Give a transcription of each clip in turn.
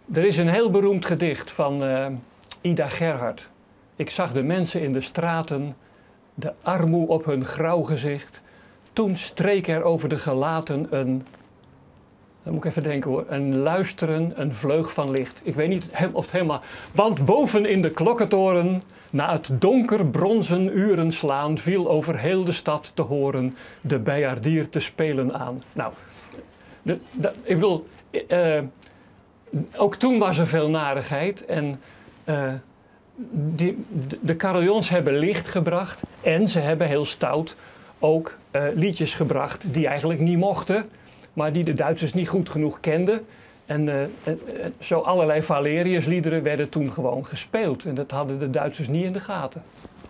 Er is een heel beroemd gedicht van Ida Gerhard. Ik zag de mensen in de straten, de armoe op hun grauw gezicht. Toen streek er over de gelaten dan moet ik even denken hoor, een luisteren, een vleug van licht. Ik weet niet of het helemaal... Want boven in de klokkentoren, na het donker bronzen uren slaan, viel over heel de stad te horen de bijaardier te spelen aan. Nou, ik bedoel, ook toen was er veel narigheid en de carillons hebben licht gebracht en ze hebben heel stout ook liedjes gebracht die eigenlijk niet mochten, maar die de Duitsers niet goed genoeg kenden. En zo allerlei Valeriusliederen werden toen gewoon gespeeld. En dat hadden de Duitsers niet in de gaten.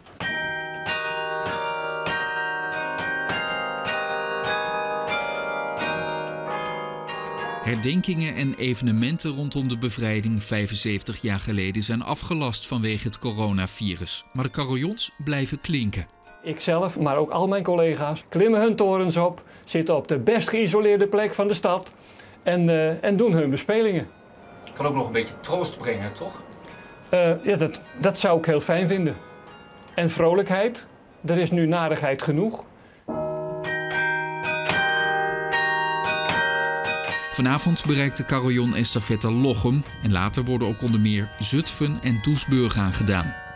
Herdenkingen en evenementen rondom de bevrijding 75 jaar geleden zijn afgelast vanwege het coronavirus. Maar de carillons blijven klinken. Ikzelf, maar ook al mijn collega's, klimmen hun torens op, zitten op de best geïsoleerde plek van de stad en doen hun bespelingen. Kan ook nog een beetje troost brengen, toch? Ja, dat zou ik heel fijn vinden. En vrolijkheid. Er is nu narigheid genoeg. Vanavond bereikt de carillon estafette Lochem en later worden ook onder meer Zutphen en Doesburg aangedaan.